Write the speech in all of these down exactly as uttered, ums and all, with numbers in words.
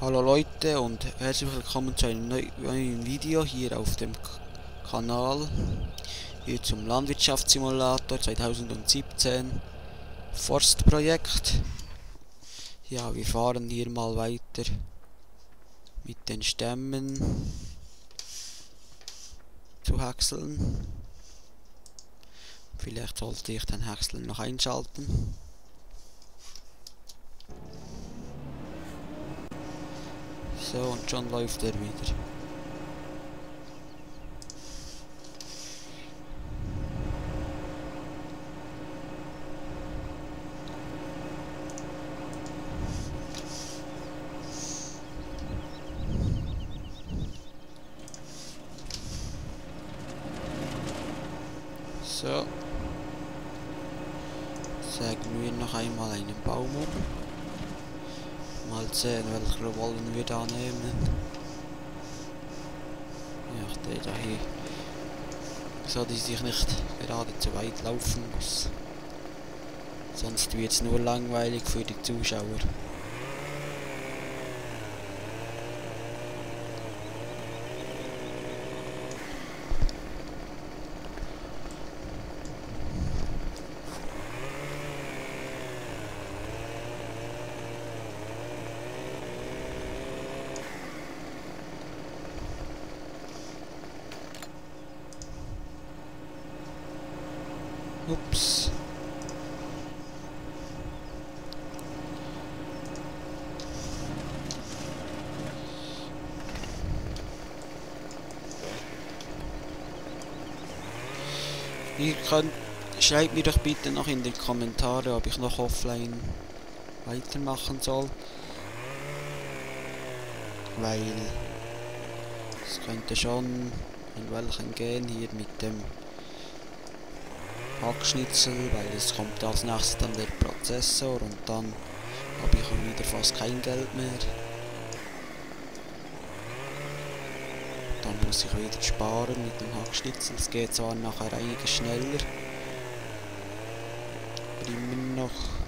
Hallo Leute und herzlich willkommen zu einem neuen Video hier auf dem K Kanal. Hier zum Landwirtschaftssimulator zweitausendsiebzehn Forstprojekt. Ja, wir fahren hier mal weiter mit den Stämmen zu häckseln. Vielleicht sollte ich den Häcksler noch einschalten. So, und schon läuft er wieder. So. Sägen wir noch einmal einen Baum um. Mal sehen, welche wollen wir da nehmen. Ja, der da hier. So, dass ich nicht gerade zu weit laufen muss. Sonst wird es nur langweilig für die Zuschauer. Ups. Ihr könnt, schreibt mir doch bitte noch in die Kommentare, ob ich noch offline weitermachen soll. Weil es könnte schon in welchen gehen hier mit dem Hackschnitzel, weil es kommt als nächstes dann der Prozessor und dann habe ich wieder fast kein Geld mehr. Dann muss ich wieder sparen mit dem Hackschnitzel. Es geht zwar nachher einiges schneller, aber immer noch.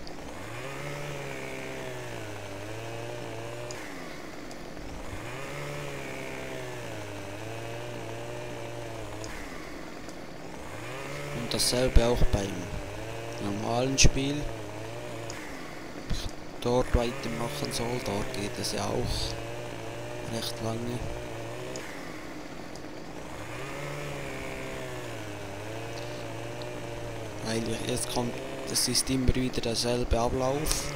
Und dasselbe auch beim normalen Spiel. Ob ich dort weitermachen soll, dort geht es ja auch recht lange. Weil jetzt kommt, es ist immer wieder derselbe Ablauf.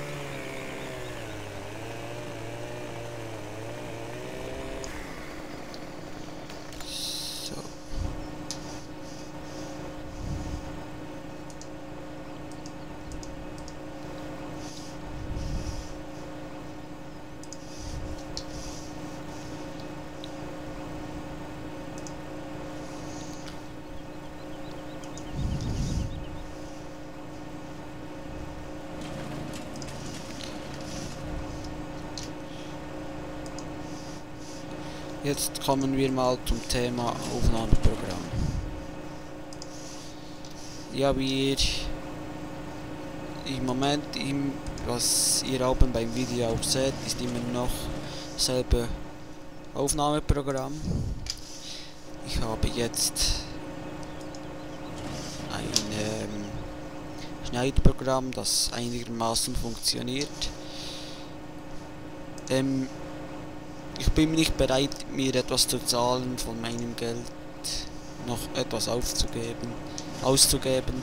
Jetzt kommen wir mal zum Thema Aufnahmeprogramm. Ja, wir im Moment, im, was ihr oben beim Video auch seht, ist immer noch dasselbe Aufnahmeprogramm. Ich habe jetzt ein ähm, Schneidprogramm, das einigermaßen funktioniert. Ähm, Ich bin nicht bereit, mir etwas zu zahlen von meinem Geld, noch etwas aufzugeben, auszugeben,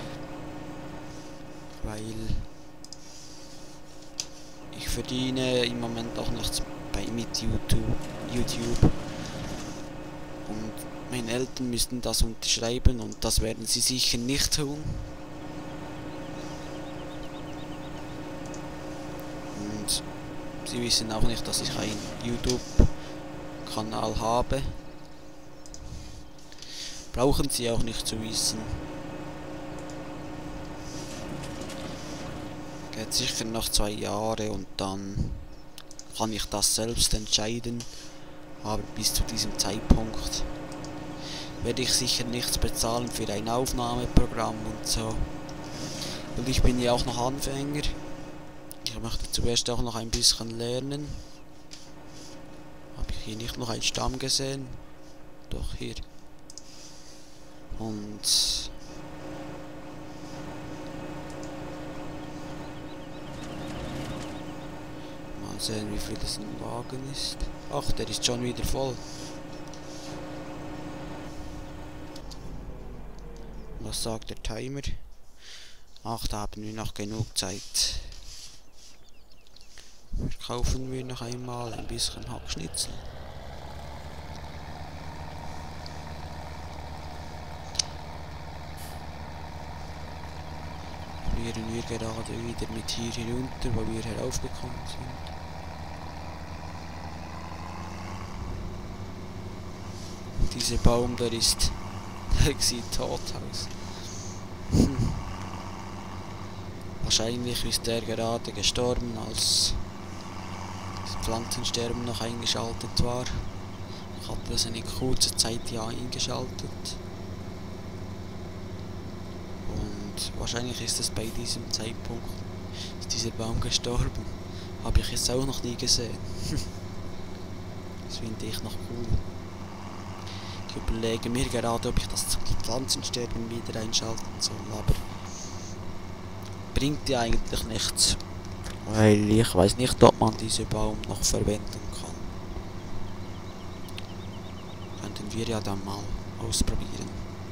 weil ich verdiene im Moment auch nichts bei mit YouTube, YouTube und meine Eltern müssten das unterschreiben und das werden sie sicher nicht tun. Und sie wissen auch nicht, dass ich einen YouTube-Kanal habe. Brauchen sie auch nicht zu wissen. Geht sicher noch zwei Jahre und dann kann ich das selbst entscheiden. Aber bis zu diesem Zeitpunkt werde ich sicher nichts bezahlen für ein Aufnahmeprogramm und so. Und ich bin ja auch noch Anfänger. Ich möchte zuerst auch noch ein bisschen lernen. hier nicht noch einen Stamm gesehen. Doch, hier. Und... mal sehen, wie viel es im Wagen ist. Ach, der ist schon wieder voll. Was sagt der Timer? Ach, da haben wir noch genug Zeit. Kaufen wir noch einmal ein bisschen Hackschnitzel. Probieren wir gerade wieder mit hier hinunter, wo wir heraufgekommen sind. Dieser Baum, der ist... der sieht tot aus. Hm. Wahrscheinlich ist der gerade gestorben, als das Pflanzensterben noch eingeschaltet war. Ich hatte das eine kurze Zeit ja eingeschaltet. Und wahrscheinlich ist es bei diesem Zeitpunkt, ist dieser Baum gestorben. Habe ich jetzt auch noch nie gesehen. Das finde ich noch cool. Ich überlege mir gerade, ob ich das Pflanzensterben wieder einschalten soll, aber bringt ja eigentlich nichts. Weil ich weiß nicht, ob man diesen Baum noch verwenden kann. Könnten wir ja dann mal ausprobieren.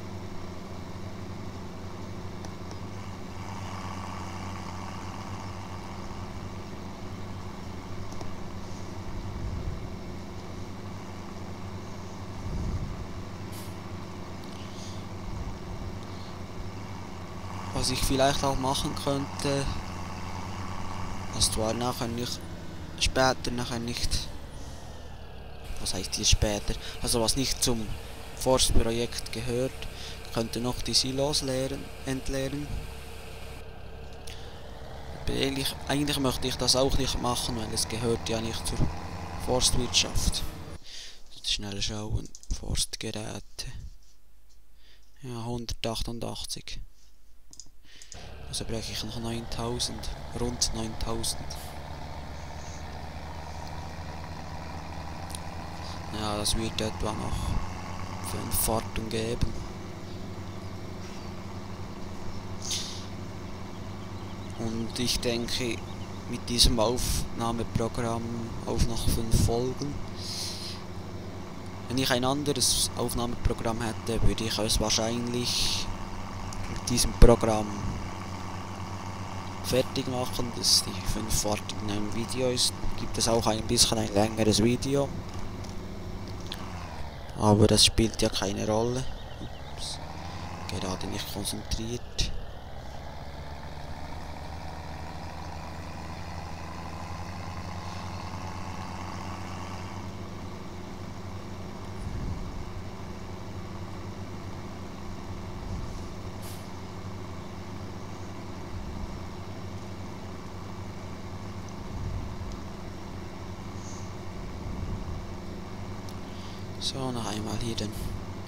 Was ich vielleicht auch machen könnte, das war nachher nicht, später nachher nicht, was heißt hier später, also was nicht zum Forstprojekt gehört, könnte noch die Silos leeren, entleeren. Eigentlich, eigentlich möchte ich das auch nicht machen, weil es gehört ja nicht zur Forstwirtschaft. Jetzt schnell schauen, Forstgeräte, ja hundertachtundachtzig. Also brauche ich noch neuntausend, rund neuntausend. Ja, das wird etwa noch fünf Fahrten geben. Und ich denke, mit diesem Aufnahmeprogramm auf noch fünf Folgen. Wenn ich ein anderes Aufnahmeprogramm hätte, würde ich es wahrscheinlich mit diesem Programm fertig machen, dass die fünf Fahrten in einem Video ist. Gibt es auch ein bisschen ein längeres Video. Aber das spielt ja keine Rolle. Ups. Gerade nicht konzentriert. So, noch einmal hier den,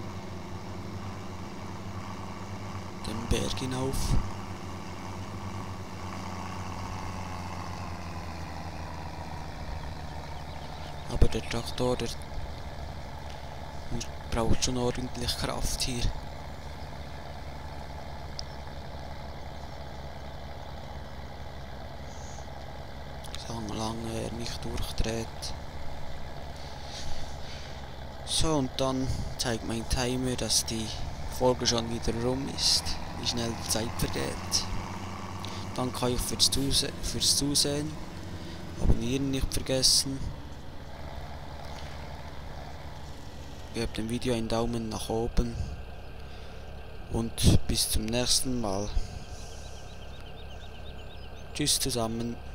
den Berg hinauf. Aber der Traktor, der braucht schon ordentlich Kraft hier. Solange er nicht durchdreht. So, und dann zeigt mein Timer, dass die Folge schon wieder rum ist, wie schnell die Zeit vergeht. Danke euch fürs, Zuse fürs Zusehen, abonnieren nicht vergessen. Gebt dem Video einen Daumen nach oben und bis zum nächsten Mal. Tschüss zusammen.